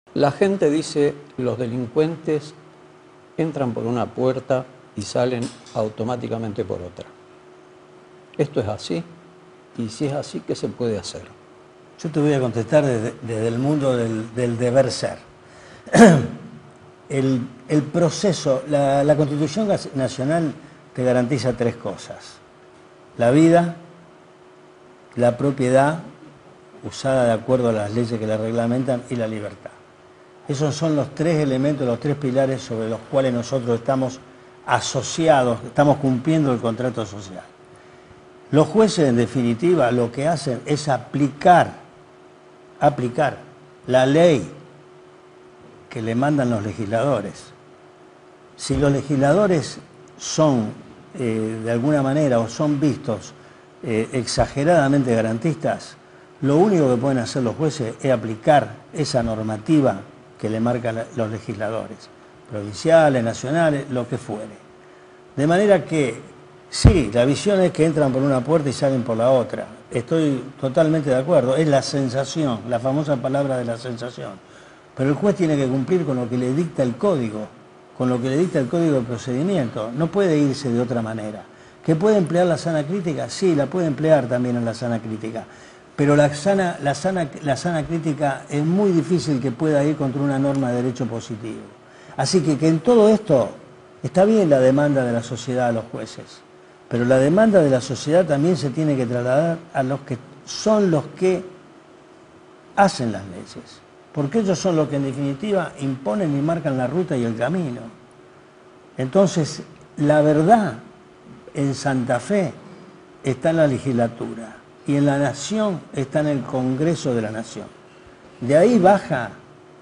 La gente dice, los delincuentes entran por una puerta y salen automáticamente por otra. ¿Esto es así? Y si es así, ¿qué se puede hacer? Yo te voy a contestar desde el mundo del deber ser. El proceso, la Constitución Nacional te garantiza tres cosas: la vida, la propiedad, usada de acuerdo a las leyes que la reglamentan, y la libertad. Esos son los tres elementos, los tres pilares sobre los cuales nosotros estamos asociados, estamos cumpliendo el contrato social. Los jueces, en definitiva, lo que hacen es aplicar la ley que le mandan los legisladores. Si los legisladores son, de alguna manera, o son vistos exageradamente garantistas, lo único que pueden hacer los jueces es aplicar esa normativa que le marcan los legisladores, provinciales, nacionales, lo que fuere. De manera que, sí, la visión es que entran por una puerta y salen por la otra. Estoy totalmente de acuerdo, es la sensación, la famosa palabra de la sensación. Pero el juez tiene que cumplir con lo que le dicta el código, con lo que le dicta el código de procedimiento. No puede irse de otra manera. ¿Que puede emplear la sana crítica? Sí, la puede emplear también en la sana crítica. Pero la sana crítica es muy difícil que pueda ir contra una norma de derecho positivo. Así que en todo esto está bien la demanda de la sociedad a los jueces, pero la demanda de la sociedad también se tiene que trasladar a los que son los que hacen las leyes, porque ellos son los que en definitiva imponen y marcan la ruta y el camino. Entonces, la verdad en Santa Fe está en la legislatura y en la nación está en el Congreso de la Nación. De ahí baja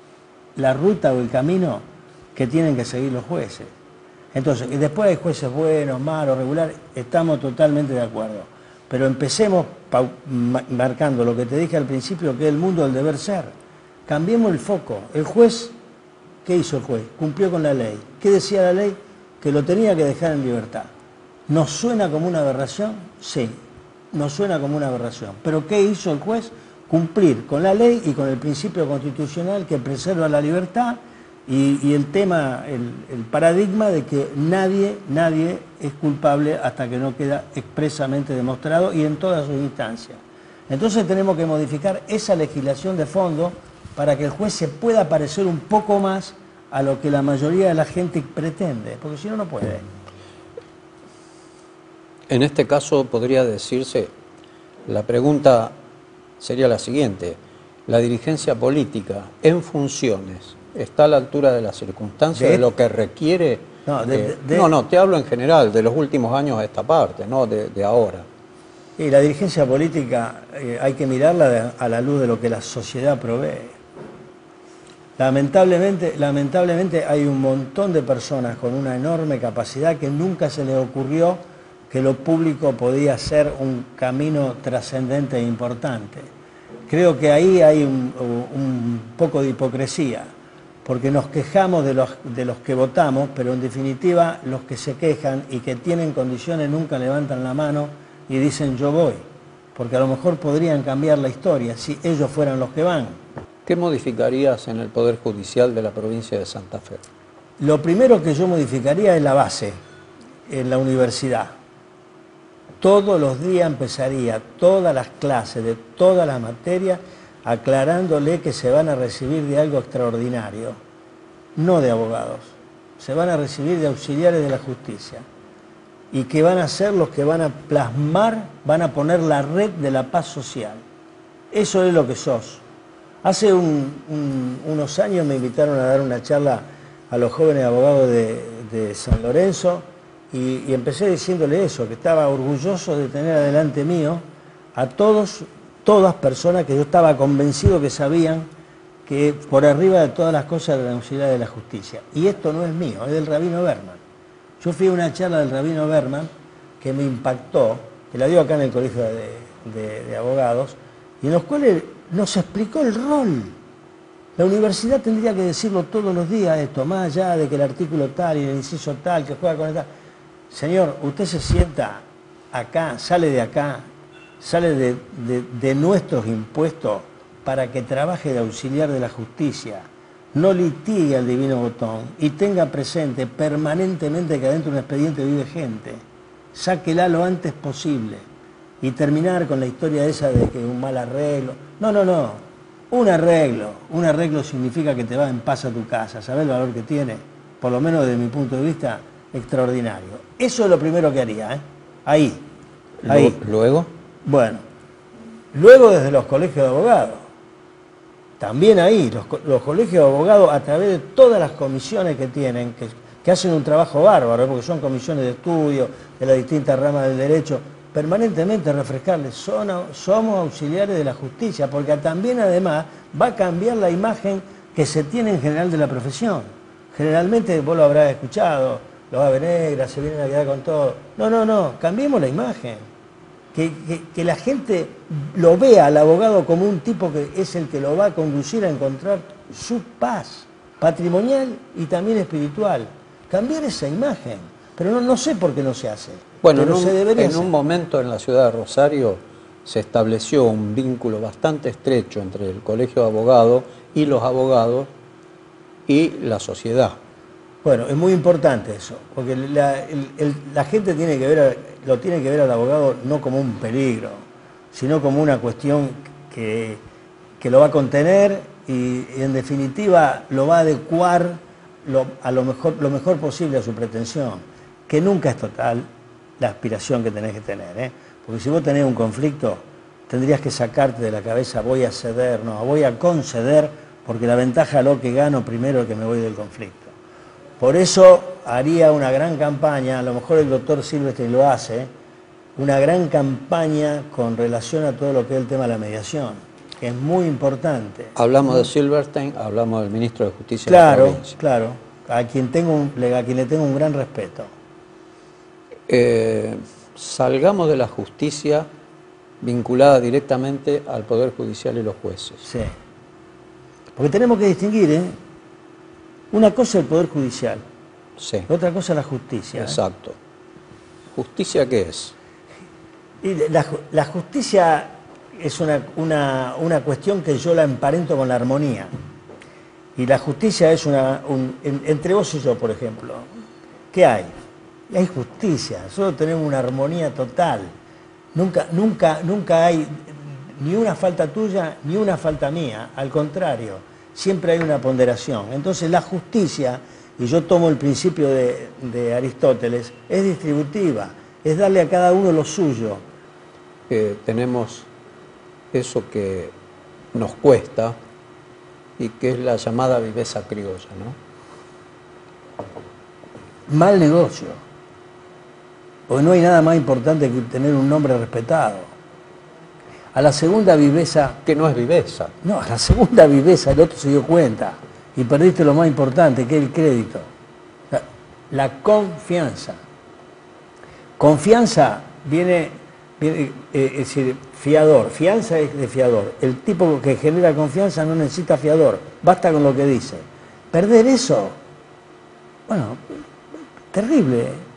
la ruta o el camino que tienen que seguir los jueces. Entonces, después hay jueces buenos, malos, regulares, estamos totalmente de acuerdo. Pero empecemos marcando lo que te dije al principio, que es el mundo del deber ser. Cambiemos el foco. El juez, ¿qué hizo el juez? Cumplió con la ley. ¿Qué decía la ley? Que lo tenía que dejar en libertad. ¿Nos suena como una aberración? Sí, nos suena como una aberración. Pero ¿qué hizo el juez? Cumplir con la ley y con el principio constitucional que preserva la libertad y el tema, el paradigma de que nadie es culpable hasta que no queda expresamente demostrado y en todas sus instancias. Entonces tenemos que modificar esa legislación de fondo para que el juez se pueda parecer un poco más a lo que la mayoría de la gente pretende, porque si no, no puede. En este caso podría decirse, la pregunta sería la siguiente: ¿la dirigencia política en funciones está a la altura de las circunstancias, de lo que requiere? No, te hablo en general, de los últimos años a esta parte, no de ahora. Y la dirigencia política hay que mirarla a la luz de lo que la sociedad provee. Lamentablemente hay un montón de personas con una enorme capacidad que nunca se les ocurrió que lo público podía ser un camino trascendente e importante. Creo que ahí hay un poco de hipocresía, porque nos quejamos de los que votamos, pero en definitiva los que se quejan y que tienen condiciones nunca levantan la mano y dicen yo voy, porque a lo mejor podrían cambiar la historia si ellos fueran los que van. ¿Qué modificarías en el Poder Judicial de la provincia de Santa Fe? Lo primero que yo modificaría es la base, en la universidad. Todos los días empezaría todas las clases de todas las materias aclarándole que se van a recibir de algo extraordinario, no de abogados, se van a recibir de auxiliares de la justicia y que van a ser los que van a plasmar, van a poner la red de la paz social. Eso es lo que sos. Hace unos años me invitaron a dar una charla a los jóvenes abogados de San Lorenzo y empecé diciéndole eso, que estaba orgulloso de tener adelante mío a todas personas que yo estaba convencido que sabían que por arriba de todas las cosas era la auxiliar de la justicia. Y esto no es mío, es del Rabino Berman. Yo fui a una charla del Rabino Berman que me impactó, que la dio acá en el Colegio de Abogados, y en los cuales nos explicó el rol. La universidad tendría que decirlo todos los días esto, más allá de que el artículo tal y el inciso tal, que juega con el tal. Señor, usted se sienta acá, sale de acá, sale de nuestros impuestos para que trabaje de auxiliar de la justicia, no litigue al divino botón y tenga presente permanentemente que adentro de un expediente vive gente. Sáquela lo antes posible y terminar con la historia esa de que un mal arreglo. No, no, no. Un arreglo significa que te vas en paz a tu casa. ¿Sabés el valor que tiene? Por lo menos desde mi punto de vista, extraordinario. Eso es lo primero que haría, ¿eh? Ahí. ¿Luego? Bueno, luego desde los colegios de abogados. También ahí, los colegios de abogados, a través de todas las comisiones que tienen, que hacen un trabajo bárbaro, porque son comisiones de estudio de las distintas ramas del derecho, permanentemente refrescarles, somos auxiliares de la justicia, porque también además va a cambiar la imagen que se tiene en general de la profesión. Generalmente vos lo habrás escuchado, los ave negras se vienen a quedar con todo. No, no, no, cambiemos la imagen. Que la gente lo vea al abogado como un tipo que es el que lo va a conducir a encontrar su paz patrimonial y también espiritual. Cambiar esa imagen, pero no sé por qué no se hace. Bueno, pero en un momento en la ciudad de Rosario se estableció un vínculo bastante estrecho entre el Colegio de Abogados y los abogados y la sociedad. Bueno, es muy importante eso, porque la gente lo tiene que ver al abogado no como un peligro, sino como una cuestión que lo va a contener y en definitiva lo va a adecuar lo mejor posible a su pretensión, que nunca es total la aspiración que tenés que tener, ¿eh? Porque si vos tenés un conflicto, tendrías que sacarte de la cabeza, voy a ceder, no, voy a conceder, porque la ventaja lo que gano primero es que me voy del conflicto. Por eso haría una gran campaña, a lo mejor el doctor Silvestre lo hace, una gran campaña con relación a todo lo que es el tema de la mediación, que es muy importante. Hablamos de Silverstein, hablamos del ministro de Justicia de la provincia. Claro, a quien le tengo un gran respeto. Salgamos de la justicia vinculada directamente al Poder Judicial y los jueces. Sí. Porque tenemos que distinguir, ¿eh? Una cosa es el Poder Judicial, sí. Otra cosa es la justicia. Exacto. ¿Justicia qué es? Y la justicia es una cuestión que yo la emparento con la armonía. Y la justicia es entre vos y yo, por ejemplo. ¿Qué hay? Hay justicia, nosotros tenemos una armonía total. Nunca hay ni una falta tuya ni una falta mía, al contrario, siempre hay una ponderación. Entonces la justicia, y yo tomo el principio de Aristóteles, es distributiva, es darle a cada uno lo suyo. Tenemos eso que nos cuesta y que es la llamada viveza criolla, ¿no? Mal negocio. Porque no hay nada más importante que tener un nombre respetado. A la segunda viveza... Que no es viveza. No, a la segunda viveza el otro se dio cuenta y perdiste lo más importante, que es el crédito. La confianza. Confianza viene es decir, fiador. Fianza es de fiador. El tipo que genera confianza no necesita fiador. Basta con lo que dice. Perder eso, bueno, terrible.